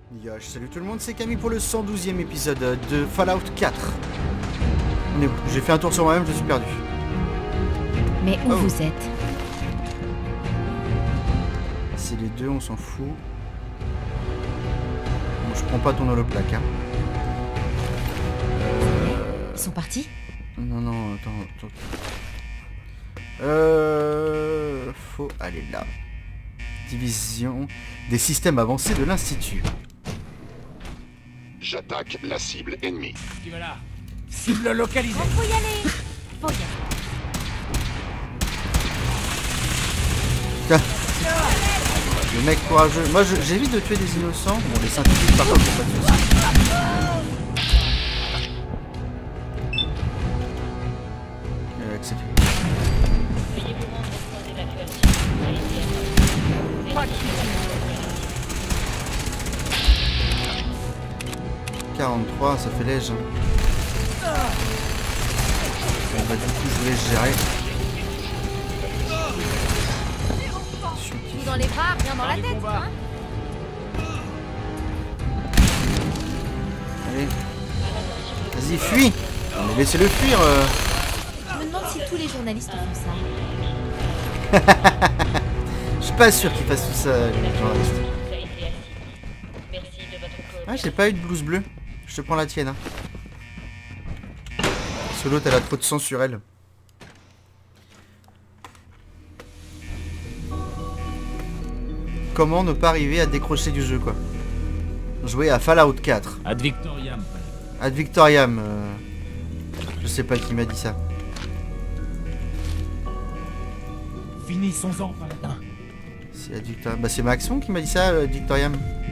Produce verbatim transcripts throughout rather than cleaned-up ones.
Yo, salut tout le monde, c'est Camille pour le cent douzième épisode de Fallout quatre. On est où? J'ai fait un tour sur moi-même, je suis perdu. Mais où oh. vous êtes? C'est les deux, on s'en fout. Bon, je prends pas ton holoplaque, hein. Euh... Ils sont partis? Non, non, attends, attends. Euh... Faut aller là. Division des systèmes avancés de l'Institut. J'attaque la cible ennemie. Qui va là? Cible localisée. Faut y aller. Faut y aller. Tiens. Le mec courageux. Moi j'évite de tuer des innocents. Bon, les scientifiques par contre c'est pas de soucis. Euh, c'est fait. quarante-trois, ça fait léger. Bon, bah du coup je voulais gérer. Tout dans les bras, rien dans la tête, hein? Allez. Vas-y, fuis. Mais laissez-le fuir. Euh... Je me demande si tous les journalistes font ça. Je suis pas sûr qu'ils fassent tout ça, les journalistes. Ah, j'ai pas eu de blouse bleue. Je te prends la tienne. Hein. Parce que l'autre, elle a trop de sang sur elle. Comment ne pas arriver à décrocher du jeu, quoi. Jouer à Fallout quatre. Ad Victoriam. Ad Victoriam. Euh... Je sais pas qui m'a dit ça. Finissons-en, paladin. C'est Ad Victoriam. Bah, c'est Maxon qui m'a dit ça, Ad Victoriam.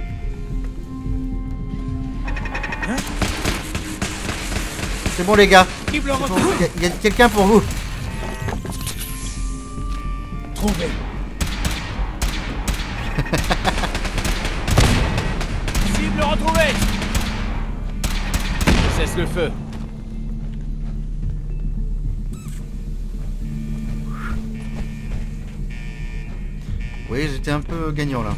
Hein? C'est bon les gars. Il le y, y a quelqu'un pour vous. Trouvé. Cible retrouvée. Cesse le feu. Oui, j'étais un peu gagnant là.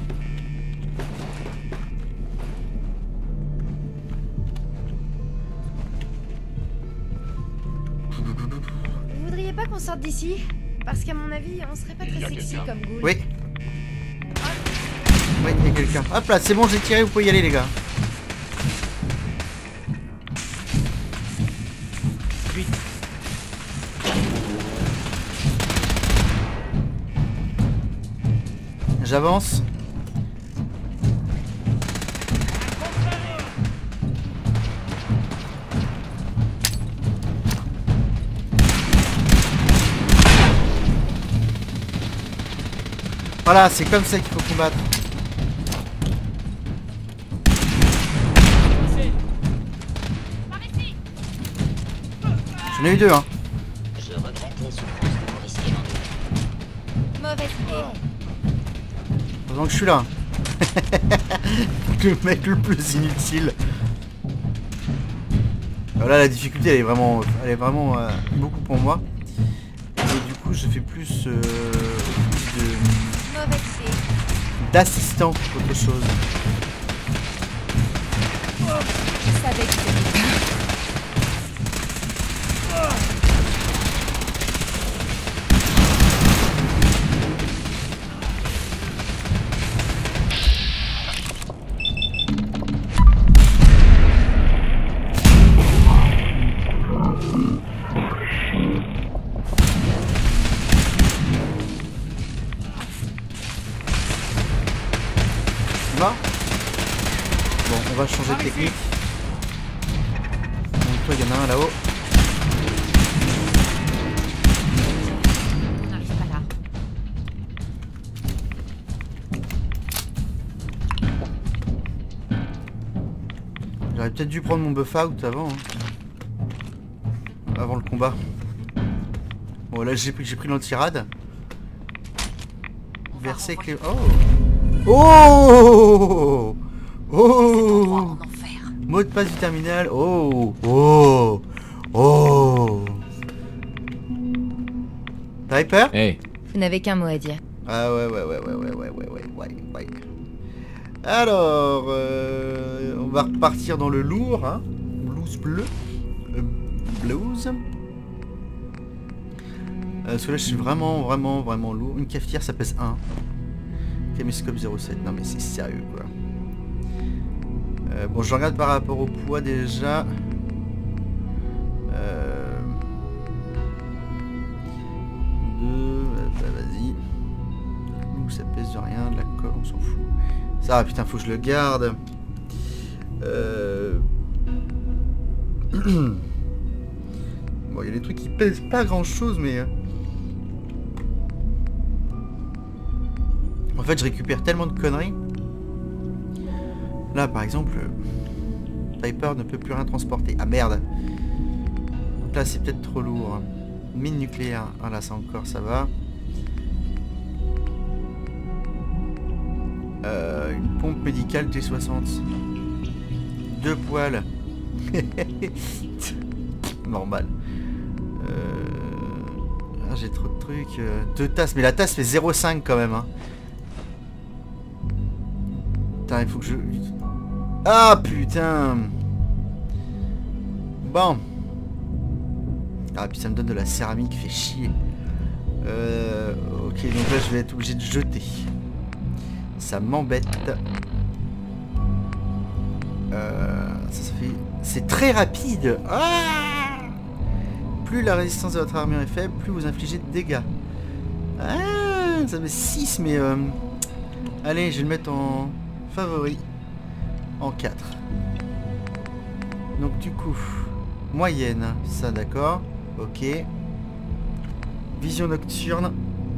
Vous voudriez pas qu'on sorte d'ici? Parce qu'à mon avis, on serait pas très sexy comme ghoul. Oui. Oui, il y a quelqu'un. Hop là, c'est bon, j'ai tiré, vous pouvez y aller les gars. Vite. J'avance. Voilà, c'est comme ça qu'il faut combattre. J'en ai eu deux, hein. Je regrette les souffrances que vous risquez d'endurer. Mauvaise idée. Heureusement que je suis là. Le mec le plus inutile. Voilà, la difficulté, elle est vraiment, elle est vraiment euh, beaucoup pour moi. Et du coup, je fais plus euh, de d'assistant qu'autre chose. Je savais que c'était... Bon, on va changer de technique. Donc toi, il y en a un là-haut. On n'arrive pas là. J'aurais peut-être dû prendre mon buff out avant. Hein. Avant le combat. Bon, là, j'ai pris, j'ai pris l'antirad. Verset clé... Oh! Oh! Oh! Mot de passe du terminal. Oh! Oh! Oh! Piper? Hey. Vous n'avez qu'un mot à dire. Ah ouais, ouais, ouais, ouais, ouais, ouais, ouais, ouais, ouais, ouais. Alors, euh, on va repartir dans le lourd, hein. Blues bleu. Euh, blues. Euh, parce que là, je suis vraiment, vraiment, vraiment lourd. Une cafetière, ça pèse un. Caméscope zéro sept. Non, mais c'est sérieux, quoi. Euh, bon, je regarde par rapport au poids déjà. Euh... Deux... Bah, vas-y. Nous, ça pèse de rien. De la colle, on s'en fout. Ça, putain, faut que je le garde. Euh... Bon, il y a des trucs qui pèsent pas grand-chose, mais... En fait, je récupère tellement de conneries. Là, par exemple, Piper ne peut plus rien transporter. Ah merde. Donc là, c'est peut-être trop lourd. Mine nucléaire. Ah là, ça encore, ça va. Euh, une pompe médicale T soixante. Deux poils. Normal. Euh... Ah, j'ai trop de trucs. Deux tasses. Mais la tasse fait zéro virgule cinq quand même. Hein. Putain, il faut que je... Ah putain. Bon. Ah puis ça me donne de la céramique, fait chier. Euh, ok, donc là je vais être obligé de jeter. Ça m'embête. Euh, ça, ça fait... C'est très rapide. Ah, plus la résistance de votre armure est faible, plus vous infligez de dégâts. Ah, ça fait six, mais... Euh... Allez, je vais le mettre en favori. En quatre. Donc du coup, moyenne, ça d'accord. Ok. Vision nocturne.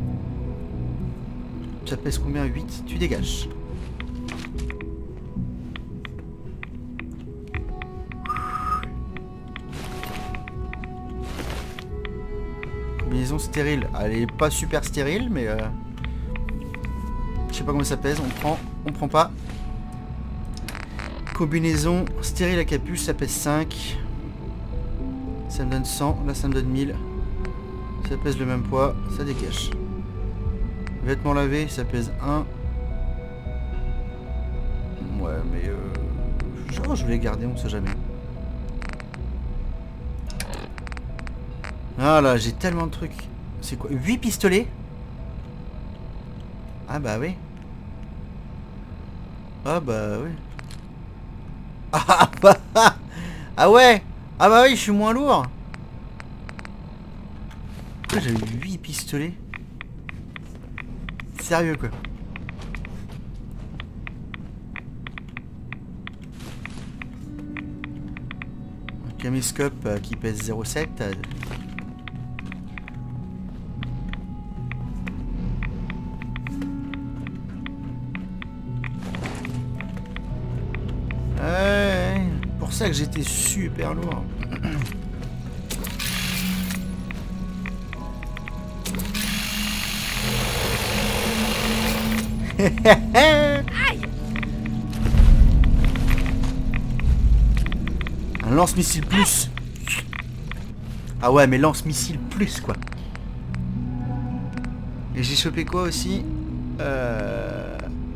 Ça pèse combien? Huit. Tu dégages. Combinaison stérile. Elle est pas super stérile, mais... Euh... Je sais pas combien ça pèse. On prend. On prend pas. Combinaison stérile à capuche, ça pèse cinq. Ça me donne cent. Là, ça me donne mille. Ça pèse le même poids. Ça dégage. Vêtements lavés, ça pèse un. Ouais, mais... Euh... Genre, je vais les garder, on sait jamais. Ah là, j'ai tellement de trucs. C'est quoi? huit pistolets? Ah bah oui. Ah bah oui. Ah bah ah ouais. Ah bah oui, je suis moins lourd. J'ai eu huit pistolets. Sérieux quoi. Un caméscope euh, qui pèse zéro virgule sept. Euh... Ouais, pour ça que j'étais super lourd. Un lance-missile plus. Ah ouais, mais lance-missile plus quoi. Et j'ai chopé quoi aussi euh...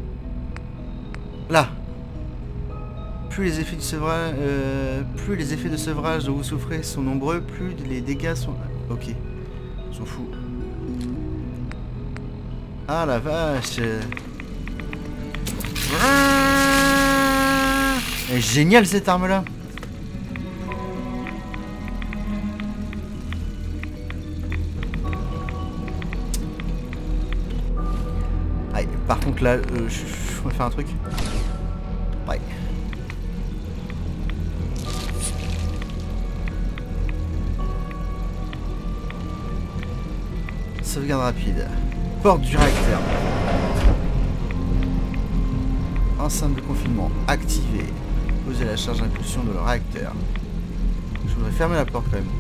Là. Plus les effets de sevrage, euh, plus les effets de sevrage dont vous souffrez sont nombreux, plus les dégâts sont... Ok, on s'en fout. Ah la vache. Elle est géniale cette arme là. Allez, par contre là, euh, je, je vais faire un truc. Ouais. Sauvegarde rapide. Porte du réacteur. Enceinte de confinement activée. Posez la charge d'impulsion de le réacteur. Je voudrais fermer la porte quand même.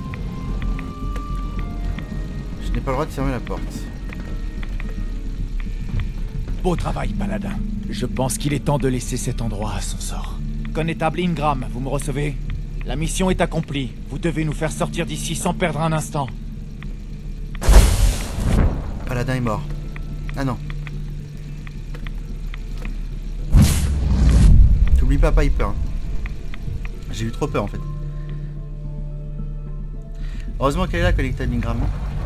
Je n'ai pas le droit de fermer la porte. Beau travail, Paladin. Je pense qu'il est temps de laisser cet endroit à son sort. Connétable Ingram, vous me recevez? La mission est accomplie. Vous devez nous faire sortir d'ici sans perdre un instant. Paladin est mort. Ah non. T'oublies pas Piper. Hein. J'ai eu trop peur en fait. Heureusement qu'elle est là, Connétable Ingram.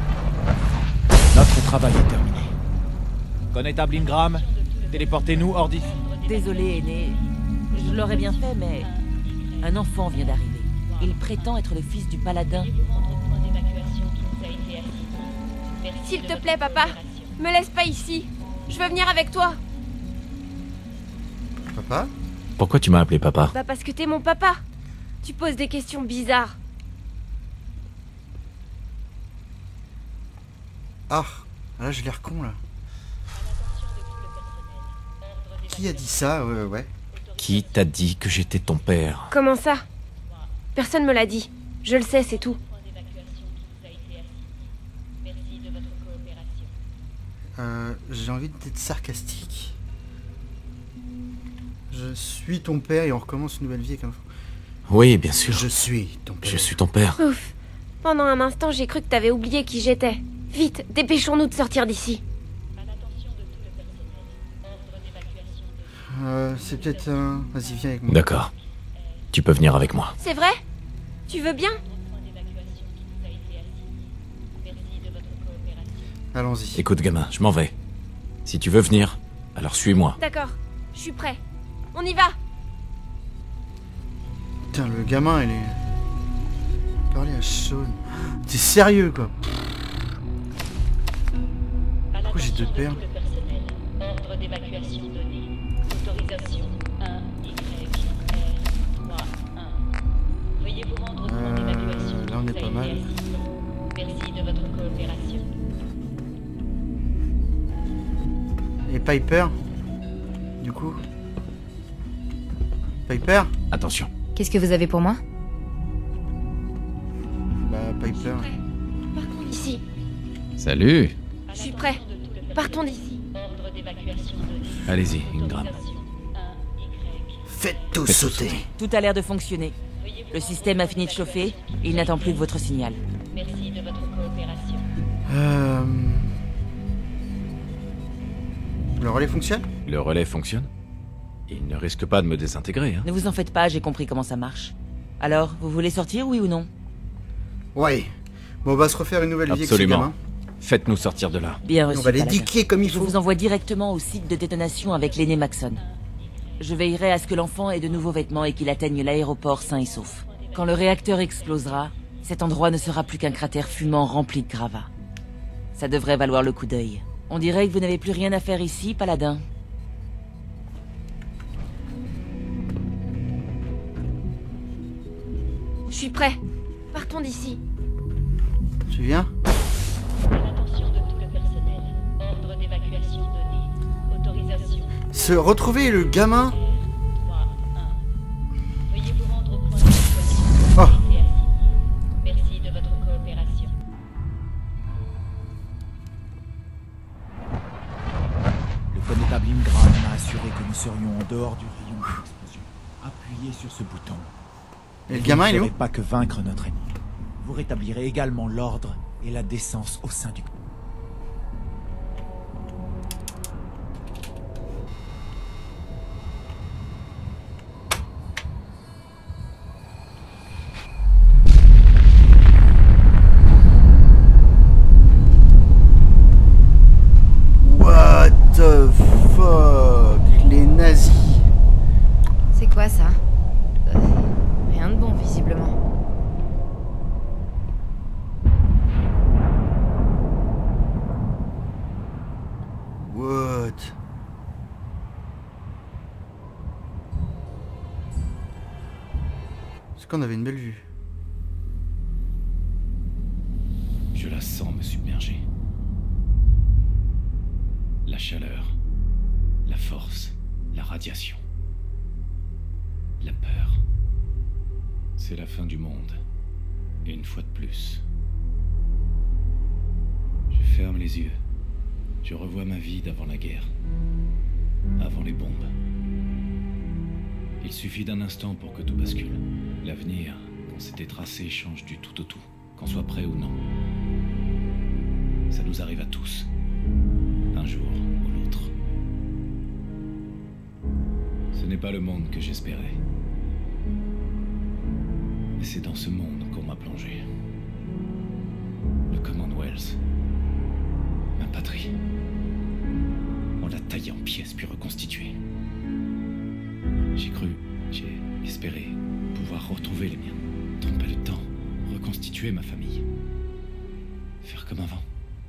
Notre travail est terminé. Connétable Ingram, téléportez-nous hors d'ici. Désolé, aîné. Je l'aurais bien fait, mais... Un enfant vient d'arriver. Il prétend être le fils du paladin. S'il te plaît, papa, me laisse pas ici. Je veux venir avec toi. Papa? Pourquoi tu m'as appelé papa? Bah parce que t'es mon papa. Tu poses des questions bizarres. Ah, là j'ai l'air con là. Qui a dit ça? Ouais, ouais. Qui t'a dit que j'étais ton père? Comment ça? Personne me l'a dit. Je le sais, c'est tout. Euh, j'ai envie d'être sarcastique. Je suis ton père et on recommence une nouvelle vie avec un enfant. Oui, bien sûr. Je suis ton père. Je suis ton père. Ouf. Pendant un instant, j'ai cru que t'avais oublié qui j'étais. Vite, dépêchons-nous de sortir d'ici. Euh, c'est peut-être un... Vas-y, viens avec moi. D'accord. Tu peux venir avec moi. C'est vrai? Tu veux bien? Allons-y. Écoute, gamin, je m'en vais. Si tu veux venir, alors suis-moi. D'accord, je suis prêt. On y va. Putain, le gamin, il est... Parler à Sean. T'es sérieux, quoi. Pourquoi j'ai deux pères? Ordre d'évacuation donné. Autorisation un Y R un. Veuillez vous rendre au point d'évacuation. Euh, là, on est pas mal. Merci de votre coopération. Et Piper? Du coup? Piper? Attention. Qu'est-ce que vous avez pour moi? Bah, Piper. Partons d'ici. Salut. Je suis prêt. Partons d'ici. Ordre d'évacuation donné. Allez-y, Ingram. Faites tout Faites sauter. Tout a l'air de fonctionner. Le système a fini de chauffer. Il n'attend plus que votre signal. Merci de votre coopération. Euh... Le relais fonctionne? Le relais fonctionne? Il ne risque pas de me désintégrer, hein? Ne vous en faites pas, j'ai compris comment ça marche. Alors, vous voulez sortir, oui ou non? Ouais. Bon, on va se refaire une nouvelle vie avec ce Absolument. gamin. Faites-nous sortir de là. Bien reçu, On va les Paladin. diquer comme il Je faut. vous envoie directement au site de détonation avec l'aîné Maxon. Je veillerai à ce que l'enfant ait de nouveaux vêtements et qu'il atteigne l'aéroport sain et sauf. Quand le réacteur explosera, cet endroit ne sera plus qu'un cratère fumant rempli de gravats. Ça devrait valoir le coup d'œil. On dirait que vous n'avez plus rien à faire ici, Paladin. Je suis prêt. Partons d'ici. Tu viens? Attention de tout le personnel. Ordre d'évacuation donné. Autorisation. Se retrouver le gamin? trois un. Veuillez vous rendre au point d'évacuation. Oh. Merci de votre coopération. Le connétable Ingram m'a assuré que nous serions en dehors du rayon de l'explosion. Appuyez sur ce bouton. Et le gamin, il est Vous où? ne ferez pas que vaincre notre ennemi. Vous rétablirez également l'ordre et la décence au sein du... What the fuck? Les nazis. C'est quoi ça? Euh, Rien de bon, visiblement. What? Est-ce qu'on avait une belle vue? Je la sens me submerger. La chaleur, la force, la radiation, la peur. C'est la fin du monde. Et une fois de plus. Je ferme les yeux. Je revois ma vie d'avant la guerre. Avant les bombes. Il suffit d'un instant pour que tout bascule. L'avenir, qu'on s'était tracé, change du tout au tout, qu'on soit prêt ou non. Ça nous arrive à tous. Un jour ou l'autre. Ce n'est pas le monde que j'espérais. Et c'est dans ce monde qu'on m'a plongé. Le Commonwealth. Ma patrie. On l'a taillé en pièces puis reconstitué. J'ai cru, j'ai espéré pouvoir retrouver les miens. Tromper le temps, reconstituer ma famille. Faire comme avant.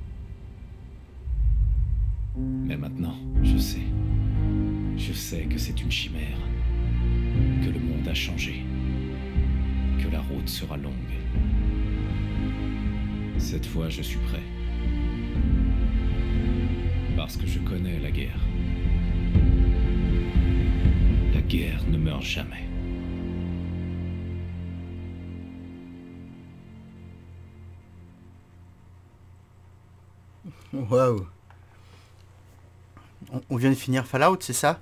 Mais maintenant, je sais. Je sais que c'est une chimère. Que le monde a changé. Que la route sera longue. Cette fois, je suis prêt. Parce que je connais la guerre. La guerre ne meurt jamais. Waouh. On, on vient de finir Fallout, c'est ça?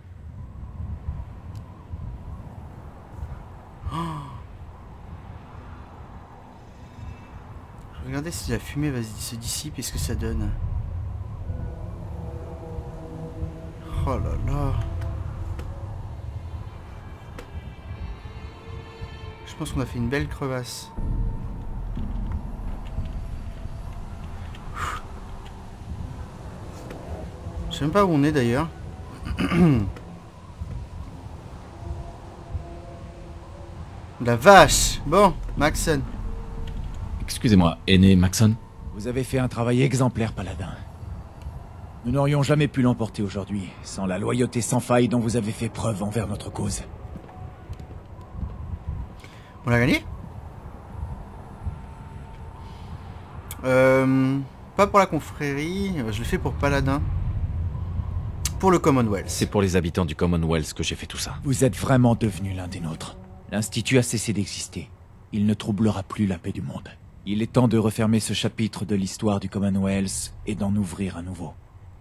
Oh. Regardez si la fumée va se dissiper et ce que ça donne. Oh là là. Je pense qu'on a fait une belle crevasse. Je sais même pas où on est d'ailleurs. La vache. Bon, Maxon. Excusez-moi, aîné Maxon. Vous avez fait un travail exemplaire, Paladin. Nous n'aurions jamais pu l'emporter aujourd'hui, sans la loyauté sans faille dont vous avez fait preuve envers notre cause. On l'a gagné? Euh... Pas pour la confrérie, je le fais pour Paladin. Pour le Commonwealth. C'est pour les habitants du Commonwealth que j'ai fait tout ça. Vous êtes vraiment devenus l'un des nôtres. L'Institut a cessé d'exister. Il ne troublera plus la paix du monde. Il est temps de refermer ce chapitre de l'histoire du Commonwealth et d'en ouvrir un nouveau.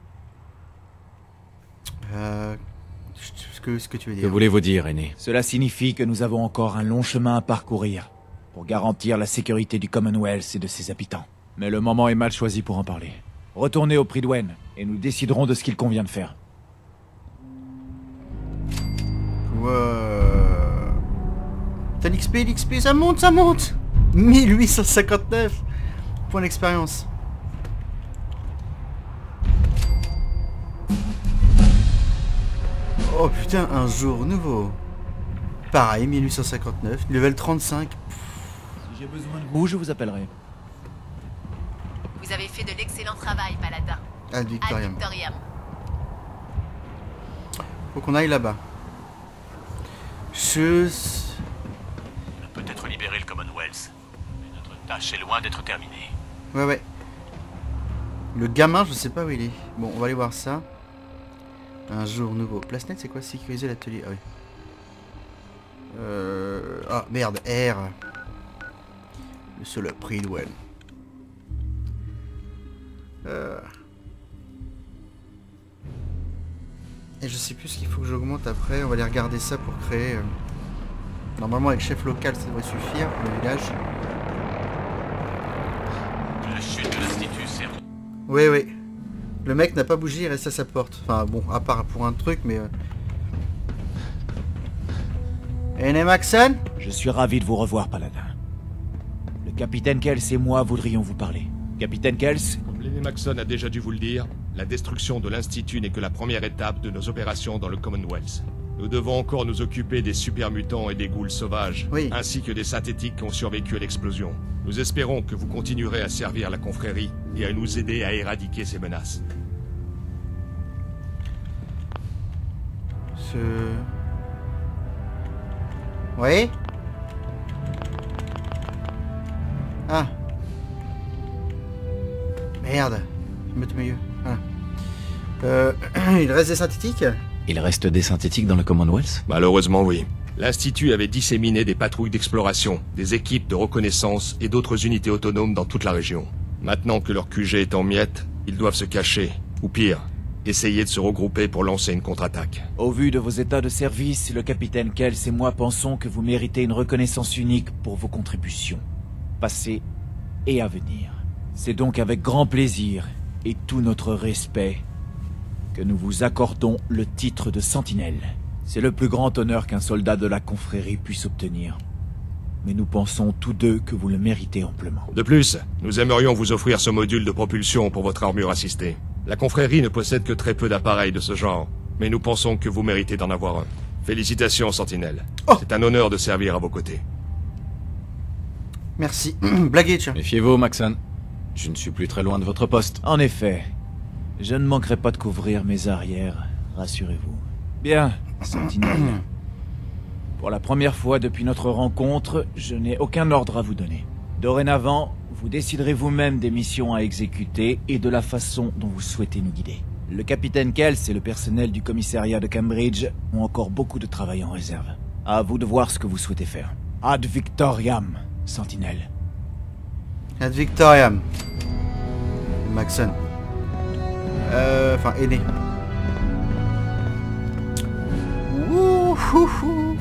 Euh... Ce que, ce que tu veux dire. Que voulez-vous dire, aîné? Cela signifie que nous avons encore un long chemin à parcourir pour garantir la sécurité du Commonwealth et de ses habitants. Mais le moment est mal choisi pour en parler. Retournez au Prydwen et nous déciderons de ce qu'il convient de faire. Wow. T'as l'X P, l'X P, ça monte, ça monte. mille huit cent cinquante-neuf points d'expérience. Oh putain, un jour nouveau. Pareil, mille huit cent cinquante-neuf, level trente-cinq. Si j'ai besoin de vous, je vous appellerai. Vous avez fait de l'excellent travail, Paladin. Ad Victoriam. Ad Victoriam. Faut qu'on aille là-bas. Je... On a peut-être libéré le Commonwealth, mais notre tâche est loin d'être terminée. Ouais, ouais. Le gamin, je sais pas où il est. Bon, on va aller voir ça. Un jour nouveau. PlaceNet, c'est quoi? Sécuriser l'atelier. Ah oui. Euh... Ah, merde, R. Sur le Prydwen. Euh... Et je sais plus ce qu'il faut que j'augmente après. On va aller regarder ça pour créer... Euh... Normalement, avec chef local, ça devrait suffire pour le village. La chute de l'Institut sert. Oui, oui. Le mec n'a pas bougé, il reste à sa porte. Enfin, bon, à part pour un truc, mais... Euh... Aîné Maxon? Je suis ravi de vous revoir, Paladin. Le capitaine Kels et moi voudrions vous parler. Capitaine Kels? Comme l'aîné Maxon a déjà dû vous le dire, la destruction de l'Institut n'est que la première étape de nos opérations dans le Commonwealth. Nous devons encore nous occuper des super mutants et des ghouls sauvages, oui, ainsi que des synthétiques qui ont survécu à l'explosion. Nous espérons que vous continuerez à servir la confrérie et à nous aider à éradiquer ces menaces. Ce... Oui. Ah. Merde. Je me mets mieux. Ah. Euh, il reste des synthétiques? Il reste des synthétiques dans le Commonwealth? Malheureusement, oui. L'Institut avait disséminé des patrouilles d'exploration, des équipes de reconnaissance et d'autres unités autonomes dans toute la région. Maintenant que leur Q G est en miettes, ils doivent se cacher, ou pire, essayer de se regrouper pour lancer une contre-attaque. Au vu de vos états de service, le capitaine Kels et moi pensons que vous méritez une reconnaissance unique pour vos contributions, passées et à venir. C'est donc avec grand plaisir et tout notre respect que nous vous accordons le titre de sentinelle. C'est le plus grand honneur qu'un soldat de la confrérie puisse obtenir. Mais nous pensons tous deux que vous le méritez amplement. De plus, nous aimerions vous offrir ce module de propulsion pour votre armure assistée. La confrérie ne possède que très peu d'appareils de ce genre, mais nous pensons que vous méritez d'en avoir un. Félicitations, Sentinelle. Oh. C'est un honneur de servir à vos côtés. Merci. Blaguez, tiens. Méfiez-vous, Maxon. Je ne suis plus très loin de votre poste. En effet, je ne manquerai pas de couvrir mes arrières, rassurez-vous. Bien, Sentinelle. Pour la première fois depuis notre rencontre, je n'ai aucun ordre à vous donner. Dorénavant, vous déciderez vous-même des missions à exécuter et de la façon dont vous souhaitez nous guider. Le capitaine Kells et le personnel du commissariat de Cambridge ont encore beaucoup de travail en réserve. À vous de voir ce que vous souhaitez faire. Ad Victoriam, Sentinelle. Ad Victoriam. Maxon. Euh... Enfin, aîné. Ouh.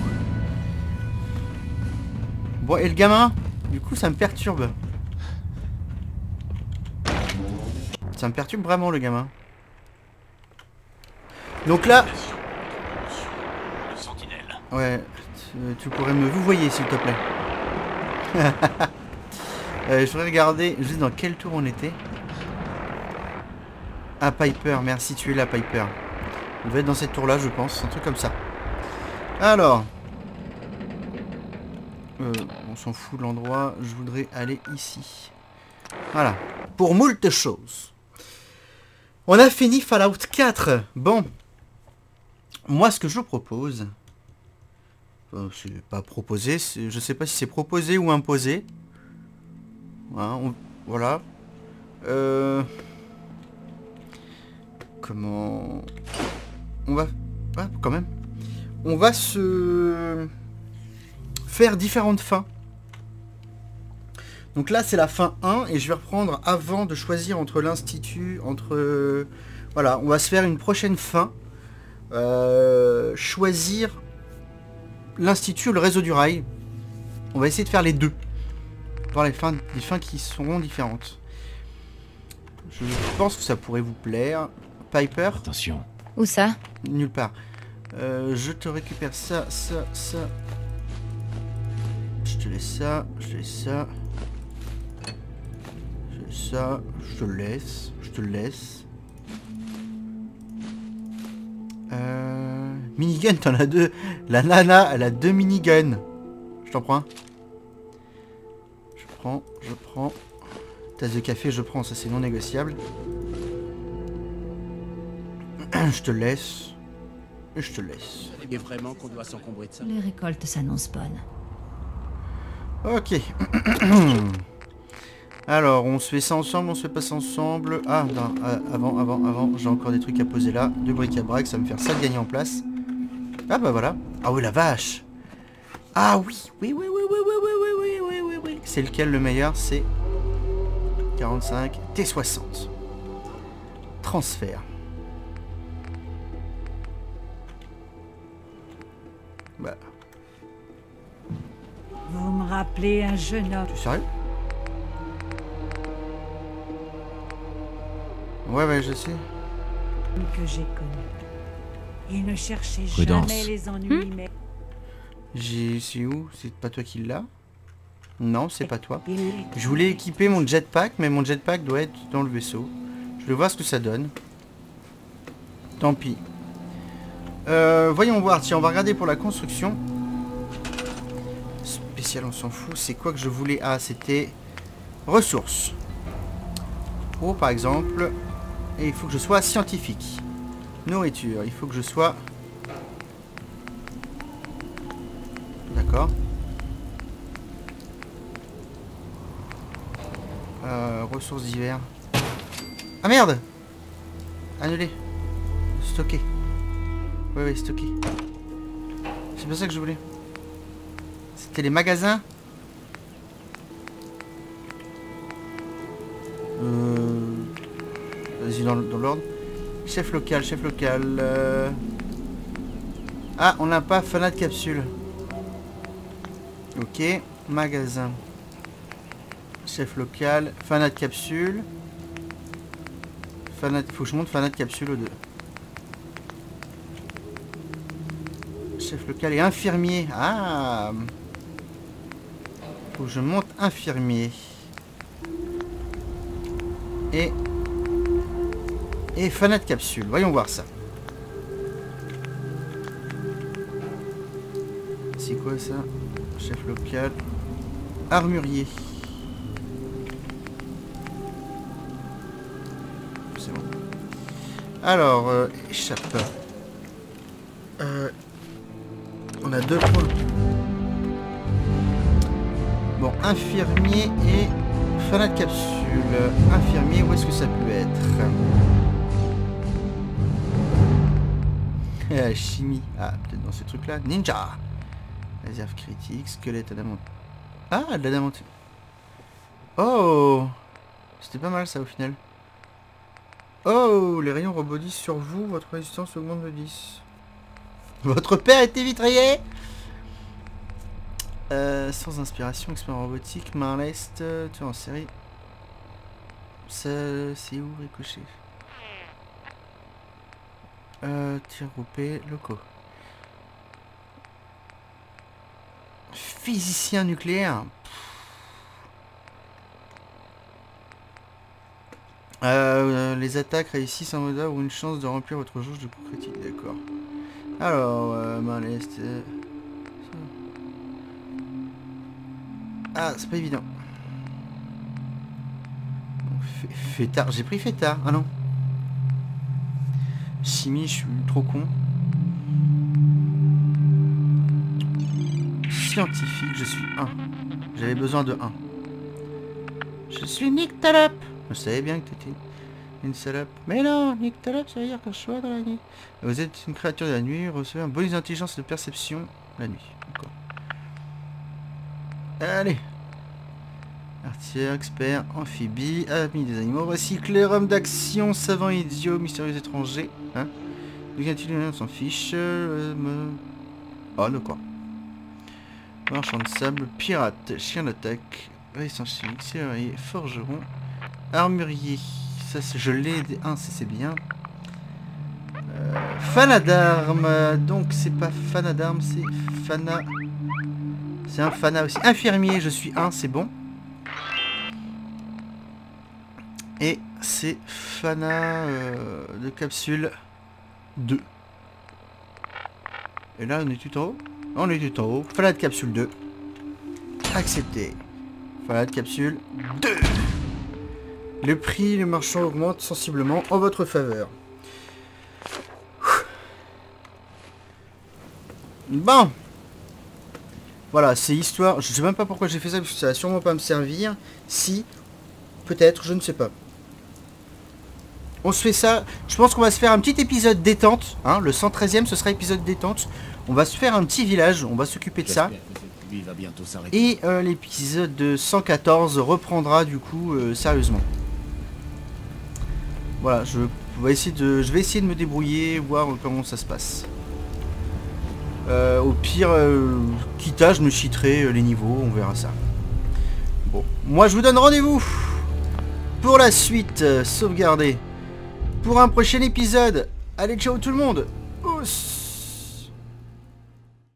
Bon, et le gamin, du coup, ça me perturbe. Ça me perturbe vraiment, le gamin. Donc là... Ouais, tu, tu pourrais me vous voyez, s'il te plaît. euh, je voudrais regarder juste dans quel tour on était. Ah, Piper, merci, tu es là, Piper. On va être dans cette tour-là, je pense, un truc comme ça. Alors... Euh, on s'en fout de l'endroit, je voudrais aller ici. Voilà, pour moult choses. On a fini Fallout quatre. Bon. Moi, ce que je propose... Euh, c'est pas proposé, je sais pas si c'est proposé ou imposé. Voilà. On, voilà. Euh, comment... On va... Ah, quand même. On va se... faire différentes fins. Donc là c'est la fin un et je vais reprendre avant de choisir entre l'institut, entre... Euh, voilà, on va se faire une prochaine fin. Euh, choisir l'institut ou le réseau du rail. On va essayer de faire les deux. Voir les fins, les fins qui seront différentes. Je pense que ça pourrait vous plaire. Piper. Attention. Où ça? Nulle part. Euh, je te récupère ça, ça, ça. Je te laisse ça, je te laisse ça. Je laisse ça, je te laisse, je te laisse. Euh... Minigun, t'en as deux. La nana, elle a deux miniguns. Je t'en prends un. Je prends, je prends. Tasse de café, je prends, ça c'est non négociable. Je te laisse. Et je te laisse. Et vraiment qu'on doit s'encombrer de ça. Les récoltes s'annoncent bonnes. Ok. Alors, on se fait ça ensemble, on se fait pas ça ensemble. Ah, non, euh, avant, avant, avant, j'ai encore des trucs à poser là. Deux bric-à-brac, ça va me faire ça de gagner en place. Ah bah voilà. Ah oui, la vache. Ah oui, oui, oui, oui, oui, oui, oui, oui, oui, oui, oui, oui. C'est lequel le meilleur? C'est quarante-cinq T soixante. Transfert. Bah. Vous me rappelez un jeune homme. Tu es sérieux? Ouais, ouais, je sais. Que j'ai connu. Il ne cherchait Prudence. jamais les ennuis, Hmm? mais... J'ai... C'est où? C'est pas toi qui l'as? Non, c'est pas toi. Je voulais équiper mon jetpack, mais mon jetpack doit être dans le vaisseau. Je vais voir ce que ça donne. Tant pis. Euh, voyons voir. Tiens, on va regarder pour la construction. Spécial, on s'en fout. C'est quoi que je voulais? Ah, c'était... Ressources. Oh, par exemple... Et il faut que je sois scientifique. Nourriture, il faut que je sois... D'accord. Euh, ressources d'hiver. Ah merde! Annulé. Stocké. Oui, oui, stocké. C'est pas ça que je voulais. C'était les magasins. Euh... Vas-y, dans, dans l'ordre. Chef local, chef local. Euh... Ah, on n'a pas fanat de capsule. Ok, magasin. Chef local, fanat de capsule. Fanat, faut que je monte fanat de capsule aux deux. chef local et infirmier. Ah. Faut que je monte infirmier. Et... Et fanat de capsule. Voyons voir ça. C'est quoi ça? Chef local. Armurier. C'est bon. Alors, euh, échappe. Euh, on a deux points. Bon, infirmier et fanat de capsule. Infirmier, où est-ce que ça peut être? euh, Chimie. Ah, peut-être dans ce truc-là. Ninja. Réserve critique, squelette adamant. Ah, de l'adamantine. Oh, c'était pas mal ça au final. Oh, les rayons rebondissent sur vous, votre résistance augmente de dix. Votre père était vitrier. euh, Sans inspiration, expert en robotique, main à l'est, tu en série. Ça, c'est où ricochet? Euh, tir groupé, locaux. Physicien nucléaire. Euh, les attaques réussissent en mode ou une chance de remplir votre jauge de coups critiques. D'accord. Alors, euh, main à l'est. Euh, ah, c'est pas évident. Fêtard. J'ai pris fêtard. Ah non. Chimie, je suis trop con. Scientifique, je suis un. J'avais besoin de un. Je suis Nick Talop. Je savais bien que t'étais une salope. Mais non, Nick Talop, ça veut dire que je suis dans la nuit. Vous êtes une créature de la nuit, recevez un bonus d'intelligence et de perception la nuit. D'accord. Allez. Artière, expert, amphibie, ami des animaux, recycleur, homme d'action, savant idiot, mystérieux étranger. Hein? De qu'a-t-il, on s'en fiche. Euh, me... Oh, d'accord. Marchand de sable, pirate, chien d'attaque, résistance chimique, serrurier, forgeron, armurier. Ça, je l'ai. Un, c'est bien. Euh, Fana d'armes. Donc, c'est pas Fana d'armes, c'est Fana. C'est un Fana aussi. Infirmier, je suis un, c'est bon. Et c'est Fana euh, de capsule deux. Et là, on est tout en haut. On est tout en haut. Fana de capsule deux. Accepté. Fana de capsule deux. Le prix, le marchand augmente sensiblement en votre faveur. Bon. Voilà, c'est histoire. Je sais même pas pourquoi j'ai fait ça, parce que ça va sûrement pas me servir. Si, peut-être, je ne sais pas. On se fait ça. Je pense qu'on va se faire un petit épisode détente. Hein, le cent treizième, ce sera épisode détente. On va se faire un petit village. On va s'occuper de ça. Et euh, l'épisode de cent quatorze reprendra du coup euh, sérieusement. Voilà, je vais essayer de, je vais essayer de me débrouiller, voir comment ça se passe. Euh, au pire, euh, quitte à, je me cheaterai euh, les niveaux, on verra ça. Bon, moi je vous donne rendez-vous pour la suite, euh, sauvegardée, pour un prochain épisode. Allez, ciao tout le monde. Ouss.